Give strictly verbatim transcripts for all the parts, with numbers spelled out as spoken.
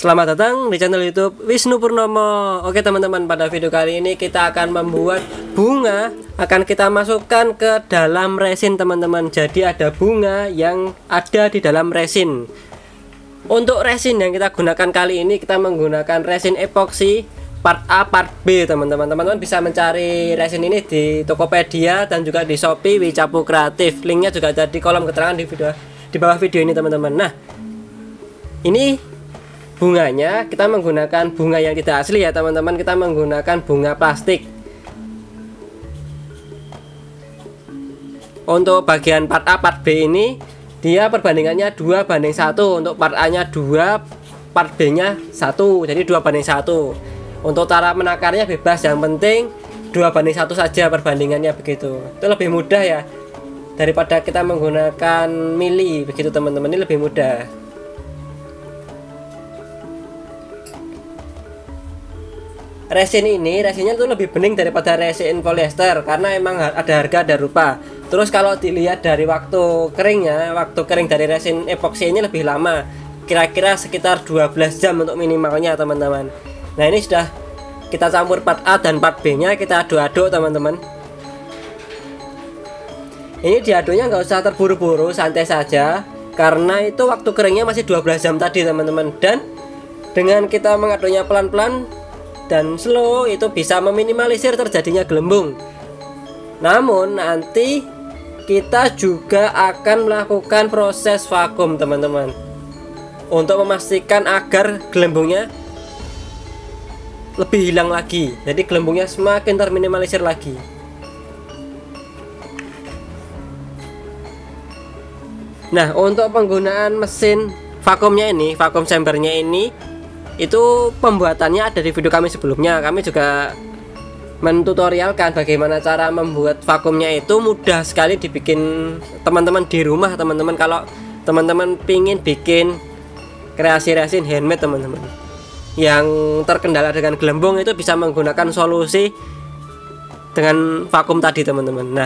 Selamat datang di channel YouTube Wisnu Purnomo. Oke teman-teman, pada video kali ini kita akan membuat bunga. Akan kita masukkan ke dalam resin teman-teman. Jadi ada bunga yang ada di dalam resin. Untuk resin yang kita gunakan kali ini, kita menggunakan resin epoksi part A, part B teman-teman. Teman-teman bisa mencari resin ini di Tokopedia dan juga di Shopee Wicapu Kreatif. Linknya juga ada di kolom keterangan di video di bawah video ini teman-teman. Nah, ini bunganya kita menggunakan bunga yang tidak asli ya teman-teman. Kita menggunakan bunga plastik. Untuk bagian part A, part B ini dia perbandingannya dua banding satu. Untuk part A nya dua, part B nya satu, jadi dua banding satu. Untuk cara menakarnya bebas, yang penting dua banding satu saja perbandingannya, begitu. Itu lebih mudah ya daripada kita menggunakan mili, begitu teman-teman. Ini lebih mudah. Resin ini, resinnya tuh lebih bening daripada resin polyester karena emang ada harga ada rupa. Terus kalau dilihat dari waktu keringnya, waktu kering dari resin epoksi ini lebih lama, kira-kira sekitar dua belas jam untuk minimalnya teman-teman. Nah, ini sudah kita campur part A dan part B nya, kita aduk-aduk teman-teman. Ini diaduknya nggak usah terburu-buru, santai saja karena itu waktu keringnya masih dua belas jam tadi teman-teman. Dan dengan kita mengaduknya pelan-pelan dan slow, itu bisa meminimalisir terjadinya gelembung. Namun nanti kita juga akan melakukan proses vakum teman-teman, untuk memastikan agar gelembungnya lebih hilang lagi. Jadi gelembungnya semakin terminimalisir lagi. Nah, untuk penggunaan mesin vakumnya ini, vakum chambernya ini, itu pembuatannya ada di video kami sebelumnya. Kami juga mentutorialkan bagaimana cara membuat vakumnya. Itu mudah sekali dibikin teman-teman di rumah teman-teman. Kalau teman-teman pingin bikin kreasi resin handmade teman-teman yang terkendala dengan gelembung, itu bisa menggunakan solusi dengan vakum tadi teman-teman. Nah,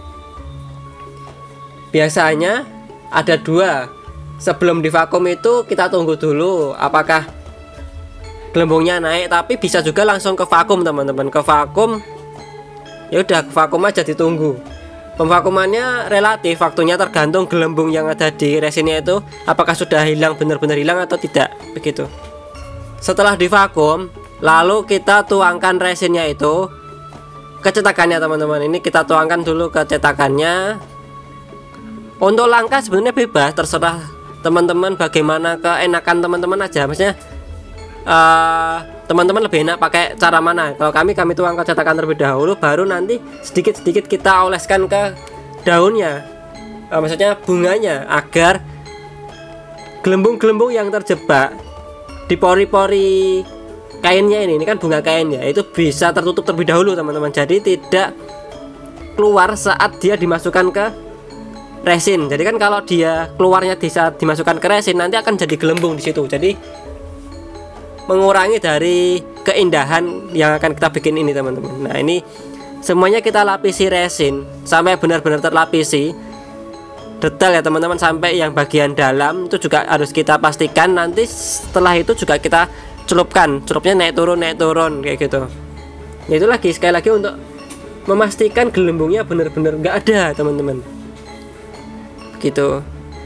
biasanya ada dua. Sebelum divakum itu kita tunggu dulu apakah gelembungnya naik, tapi bisa juga langsung ke vakum teman-teman. Ke vakum, ya udah ke vakum aja, ditunggu. Pemvakumannya relatif, waktunya tergantung gelembung yang ada di resinnya itu apakah sudah hilang, benar-benar hilang atau tidak, begitu. Setelah divakum, lalu kita tuangkan resinnya itu ke cetakannya teman-teman. Ini kita tuangkan dulu ke cetakannya. Untuk langkah sebenarnya bebas, terserah teman-teman bagaimana keenakan teman-teman aja. Maksudnya teman-teman uh, lebih enak pakai cara mana. Kalau kami kami tuang ke cetakan terlebih dahulu, baru nanti sedikit-sedikit kita oleskan ke daunnya, uh, maksudnya bunganya, agar gelembung-gelembung yang terjebak di pori-pori kainnya ini, ini kan bunga kainnya, itu bisa tertutup terlebih dahulu teman-teman. Jadi tidak keluar saat dia dimasukkan ke resin. Jadi kan kalau dia keluarnya di saat dimasukkan ke resin, nanti akan jadi gelembung di situ. Jadi mengurangi dari keindahan yang akan kita bikin ini teman-teman. Nah, ini semuanya kita lapisi resin sampai benar-benar terlapisi detail ya teman-teman, sampai yang bagian dalam itu juga harus kita pastikan. Nanti setelah itu juga kita celupkan, celupnya naik turun naik turun kayak gitu. Ya, itu lagi sekali lagi untuk memastikan gelembungnya benar-benar nggak ada teman-teman, gitu.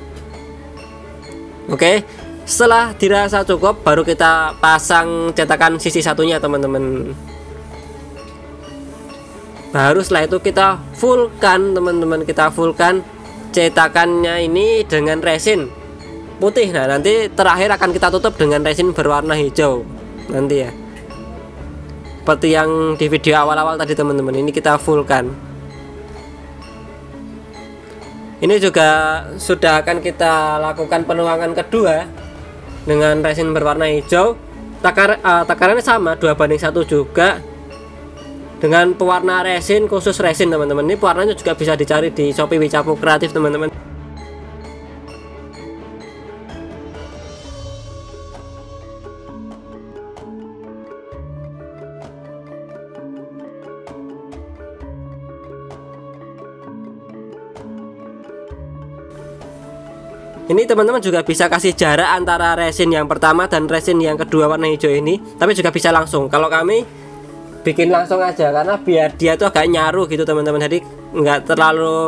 Oke, setelah dirasa cukup, baru kita pasang cetakan sisi satunya teman-teman. Baru setelah itu kita fullkan teman-teman, kita fullkan cetakannya ini dengan resin putih. Nah, nanti terakhir akan kita tutup dengan resin berwarna hijau nanti ya, seperti yang di video awal-awal tadi teman-teman. Ini kita fullkan. Ini juga sudah akan kita lakukan penuangan kedua dengan resin berwarna hijau. Takar, uh, takarannya sama, dua banding satu juga, dengan pewarna resin khusus resin teman-teman. Ini pewarnanya juga bisa dicari di Shopee Wicapu Kreatif teman-teman. Ini teman-teman juga bisa kasih jarak antara resin yang pertama dan resin yang kedua warna hijau ini, tapi juga bisa langsung. Kalau kami bikin langsung aja karena biar dia tuh agak nyaru gitu teman-teman, jadi nggak terlalu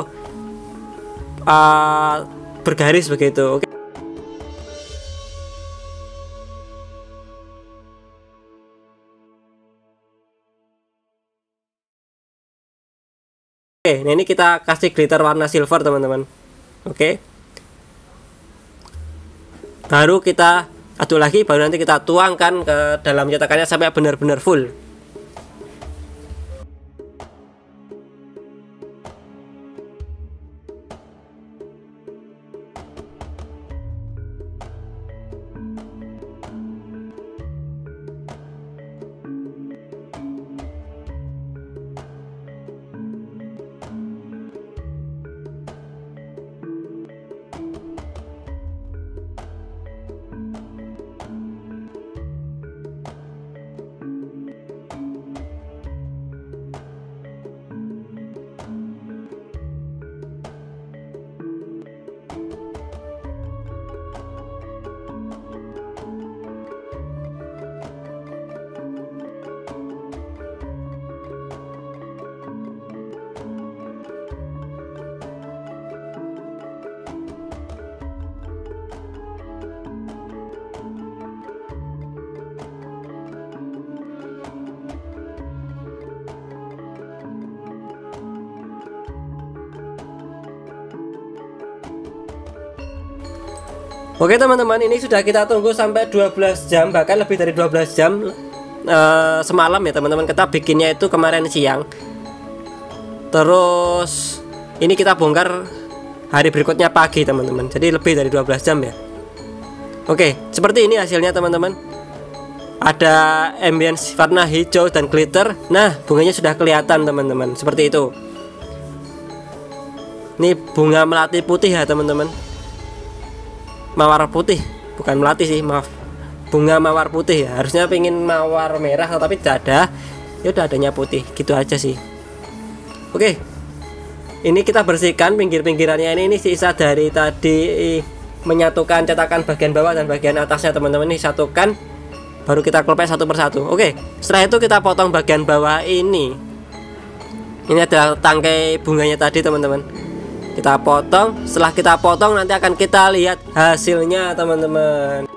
uh, bergaris begitu. Oke. Oke, nah ini kita kasih glitter warna silver teman-teman. Oke. Baru kita aduk lagi, baru nanti kita tuangkan ke dalam cetakannya sampai benar-benar full. Oke teman-teman, ini sudah kita tunggu sampai dua belas jam, bahkan lebih dari dua belas jam uh, semalam ya teman-teman. Kita bikinnya itu kemarin siang. Terus ini kita bongkar hari berikutnya pagi teman-teman. Jadi lebih dari dua belas jam ya. Oke, seperti ini hasilnya teman-teman. Ada ambience warna hijau dan glitter. Nah, bunganya sudah kelihatan teman-teman, seperti itu. Ini bunga melati putih ya teman-teman. Mawar putih, bukan melati sih, maaf. Bunga mawar putih ya. Harusnya pengen mawar merah tapi tidak ada. Ya udah adanya putih, gitu aja sih. Oke. Ini kita bersihkan pinggir-pinggirannya ini, ini sisa dari tadi menyatukan cetakan bagian bawah dan bagian atasnya teman-teman. Ini satukan, baru kita kelepek satu persatu. Oke. Setelah itu kita potong bagian bawah ini. Ini adalah tangkai bunganya tadi teman-teman. Kita potong, setelah kita potong nanti akan kita lihat hasilnya teman-teman.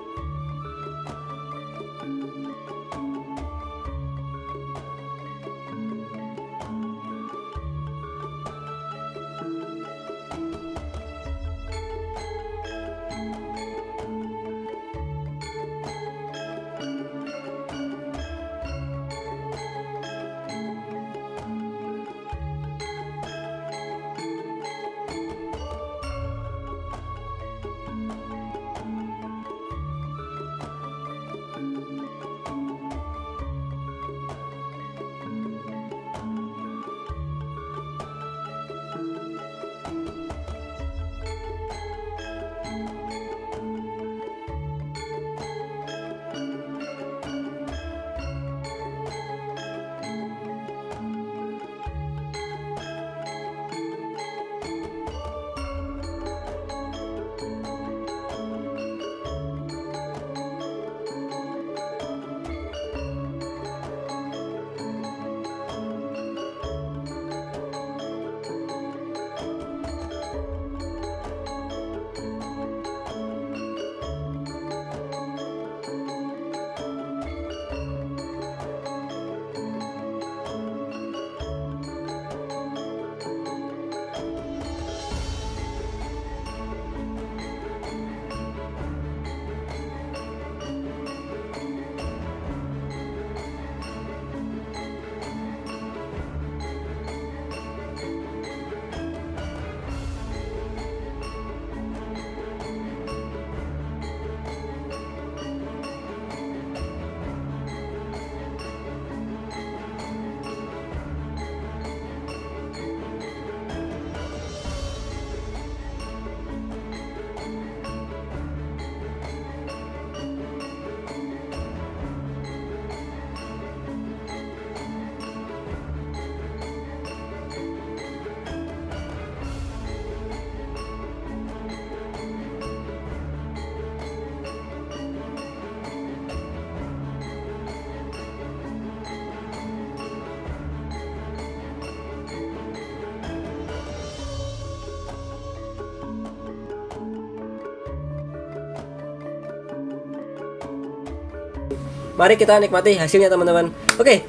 Mari kita nikmati hasilnya teman-teman. Oke.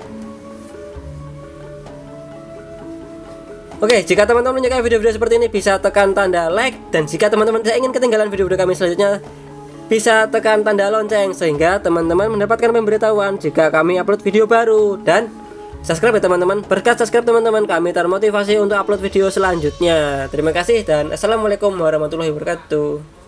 Oke, jika teman-teman menyukai video-video seperti ini bisa tekan tanda like, dan jika teman-teman tidak ingin ketinggalan video-video kami selanjutnya bisa tekan tanda lonceng sehingga teman-teman mendapatkan pemberitahuan jika kami upload video baru, dan subscribe ya teman-teman. Berkat subscribe teman-teman kami termotivasi untuk upload video selanjutnya. Terima kasih dan assalamualaikum warahmatullahi wabarakatuh.